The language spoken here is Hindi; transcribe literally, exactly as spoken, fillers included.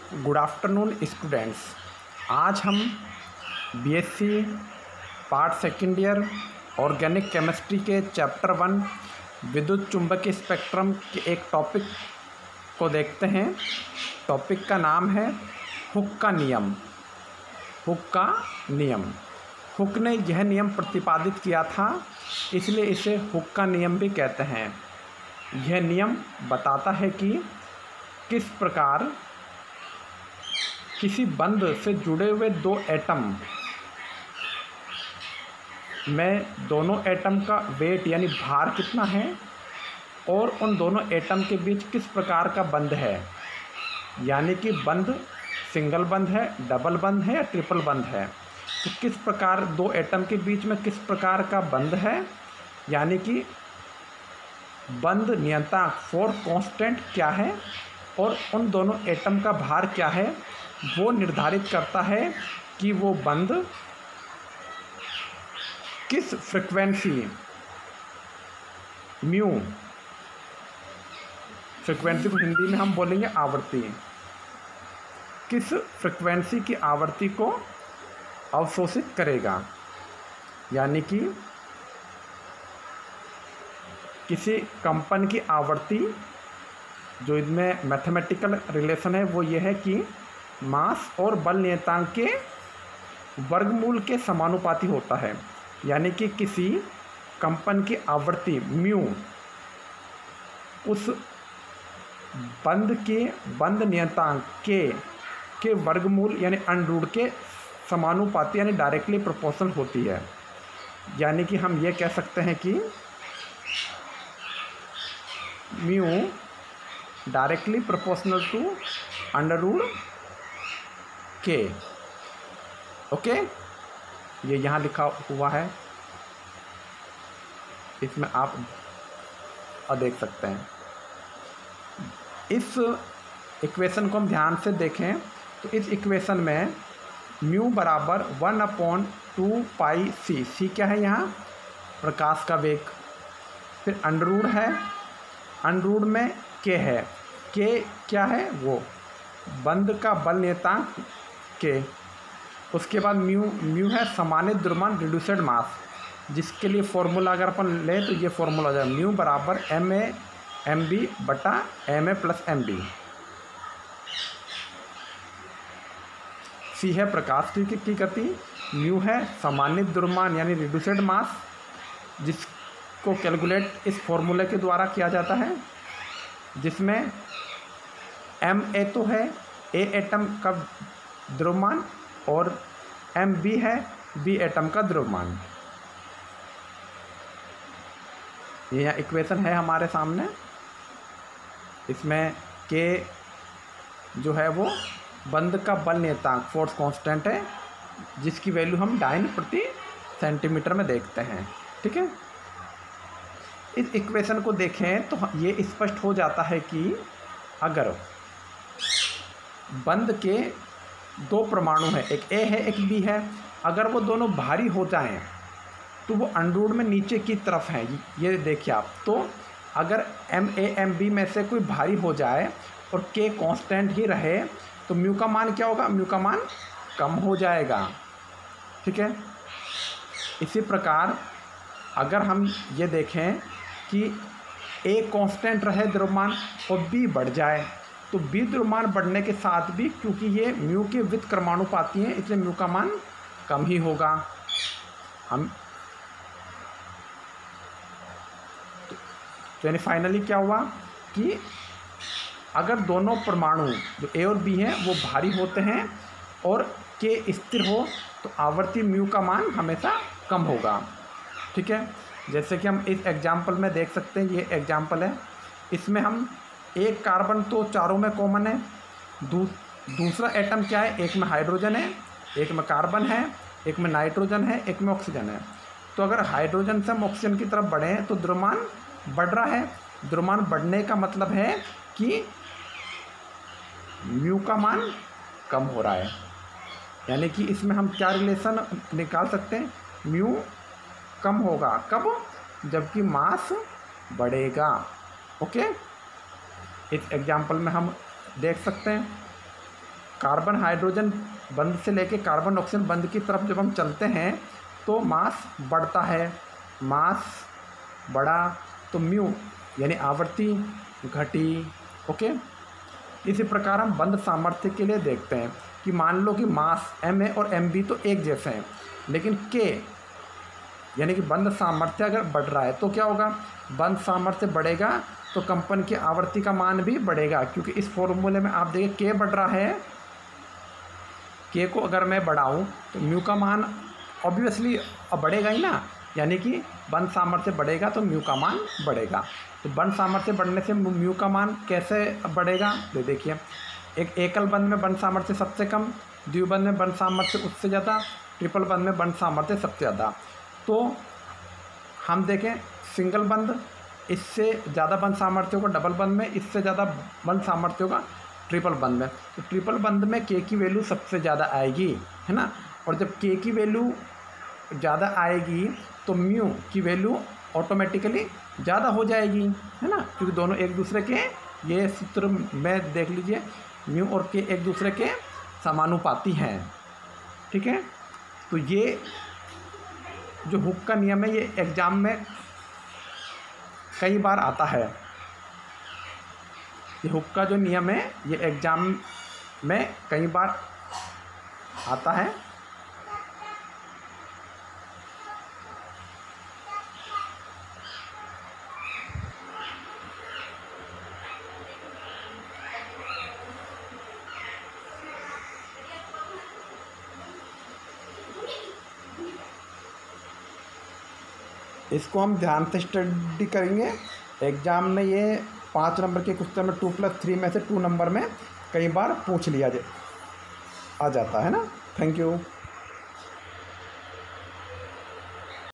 Good afternoon students. आज हम BSc part second year organic chemistry के चैप्टर वन विद्युत चुंबकीय स्पेक्ट्रम के एक टॉपिक को देखते हैं। टॉपिक का नाम है हुक का नियम। हुक का नियम हुक ने यह नियम प्रतिपादित किया था, इसलिए इसे हुक का नियम भी कहते हैं। यह नियम बताता है कि किस प्रकार किसी बंध से जुड़े हुए दो एटम में दोनों एटम का वेट यानी भार कितना है और उन दोनों एटम के बीच किस प्रकार का बंध है, यानी कि बंध सिंगल बंध है, डबल बंध है या ट्रिपल बंध है। तो किस प्रकार दो एटम के बीच में किस प्रकार का बंध है, यानी कि बंध नियतांक फोर्स कांस्टेंट क्या है और उन दोनों एटम का भार क्या है, वो निर्धारित करता है कि वो बंध किस फ्रीक्वेंसी म्यू, फ्रीक्वेंसी को हिंदी में हम बोलेंगे आवृत्ति, किस फ्रीक्वेंसी की आवृत्ति को अवशोषित करेगा। यानी कि किसी कंपन की आवृत्ति, जो इसमें मैथमेटिकल रिलेशन है वो ये है कि मास और बल नियतांक के वर्गमूल के समानुपाती होता है। यानी कि किसी कंपन की आवृत्ति म्यू उस बंध के बंध नियतांक के के वर्गमूल यानी अंडर के समानुपाती यानी डायरेक्टली प्रोपोर्शनल होती है। यानी कि हम ये कह सकते हैं कि mu directly proportional to under root के। ओके, ये यहाँ लिखा हुआ है, इसमें आप देख सकते हैं। इस इक्वेशन को हम ध्यान से देखें तो इस इक्वेशन में म्यू बराबर one upon two pi C, C क्या है यहाँ प्रकाश का वेग, फिर अंडर है, अंडर में के है, के क्या है वो बंध का बल नियतांक के। उसके बाद म्यू म्यू है सामान्य द्रव्यमान रिड्यूस्ड मास, जिसके लिए फॉर्मूला अगर अपन ले तो ये फॉर्मूला हो जाएगा म्यू बराबर एम ए एम बी बटा M A plus M B. C है प्रकाश की की गति, म्यू है सामान्य द्रव्यमान यानी रिड्यूस्ड मास, जिसको कैलकुलेट इस फॉर्मूले के द्वारा किया जाता है, जिसमें एम ए तो है ए एटम का द्रव्यमान और एम बी है बी एटम का द्रव्यमान। ये यहाँ इक्वेशन है हमारे सामने। इसमें के जो है वो बंध का बल नियतांक फोर्स कांस्टेंट है, जिसकी वैल्यू हम डाइन प्रति सेंटीमीटर में देखते हैं। ठीक है, इस इक्वेशन को देखें तो ये स्पष्ट हो जाता है कि अगर बंध के दो परमाणु हैं, एक ए है एक बी है, अगर वो दोनों भारी हो जाएं तो वो अंडर में नीचे की तरफ हैं। ये देखिए आप, तो अगर एम ए एम बी में से कोई भारी हो जाए और के कांस्टेंट ही रहे तो म्यू का मान क्या होगा, म्यू का मान कम हो जाएगा। ठीक है, इसी प्रकार अगर हम ये देखें कि ए कांस्टेंट रहे द्रव्यमान और बी बढ़ जाए तो बी द्रव्यमान बढ़ने के साथ भी, क्योंकि ये म्यू के व्युत्क्रमानुपाती हैं, इसलिए म्यू का मान कम ही होगा। हम तो यानी फाइनली क्या हुआ कि अगर दोनों परमाणु जो ए और बी हैं वो भारी होते हैं और के स्थिर हो तो आवर्ती म्यू का मान हमेशा कम होगा। ठीक है, जैसे कि हम इस एग्जाम्पल में देख सकते हैं, ये एग्जाम्पल है, इसमें हम एक कार्बन तो चारों में कॉमन है, दू, दूसरा एटम क्या है, एक में हाइड्रोजन है, एक में कार्बन है, एक में नाइट्रोजन है, एक में ऑक्सीजन है। तो अगर हाइड्रोजन से हम ऑक्सीजन की तरफ बढ़ें तो द्रव्यमान बढ़ रहा है। द्रव्यमान बढ़ने का मतलब है कि म्यू का मान कम हो रहा है। यानी कि इसमें हम क्या रिलेशन निकाल सकते हैं, म्यू कम होगा कब, जबकि मास बढ़ेगा। ओके, इस एग्जाम्पल में हम देख सकते हैं कार्बन हाइड्रोजन बंध से लेके कार्बन ऑक्सीजन बंध की तरफ जब हम चलते हैं तो मास बढ़ता है, मास बढ़ा तो म्यू यानी आवृत्ति घटी। ओके, इसी प्रकार हम बंध सामर्थ्य के लिए देखते हैं कि मान लो कि मास एम ए और एम बी तो एक जैसे हैं, लेकिन के यानी कि बंध सामर्थ्य अगर बढ़ रहा है तो क्या होगा, बंध सामर्थ्य बढ़ेगा तो कंपन की आवृत्ति का मान भी बढ़ेगा, क्योंकि इस फॉर्मूले में आप देखिए के बढ़ रहा है, के को अगर मैं बढ़ाऊं तो म्यू का मान ऑब्वियसली अब बढ़ेगा ही ना, यानी कि बंध सामर्थ्य बढ़ेगा तो म्यू का मान बढ़ेगा। तो बंध सामर्थ्य बढ़ने से म्यू का मान कैसे बढ़ेगा, तो देखिए एक एकल बंध में बंध सामर्थ्य सबसे कम, द्विबंध में बंध सामर्थ्य उससे ज़्यादा, ट्रिपल बंध में बंध सामर्थ्य सबसे ज़्यादा। तो हम देखें सिंगल बंध इससे ज़्यादा बंध सामर्थ्य होगा डबल बंध में, इससे ज़्यादा बंध सामर्थ्य होगा ट्रिपल बंध में। तो ट्रिपल बंध में के की वैल्यू सबसे ज़्यादा आएगी, है ना, और जब के की वैल्यू ज़्यादा आएगी तो म्यू की वैल्यू ऑटोमेटिकली ज़्यादा हो जाएगी, है ना, क्योंकि दोनों एक दूसरे के, ये सूत्र में देख लीजिए म्यू और के एक दूसरे के समानुपाती हैं। ठीक है, तो ये जो हुक का नियम है ये एग्ज़ाम में कई बार आता है, ये हुक का जो नियम है ये एग्ज़ाम में कई बार आता है। इसको हम ध्यान से स्टडी करेंगे, एग्ज़ाम में ये पाँच नंबर के क्वेश्चन में टू प्लस थ्री में से टू नंबर में कई बार पूछ लिया जा आ जाता है ना। Thank you.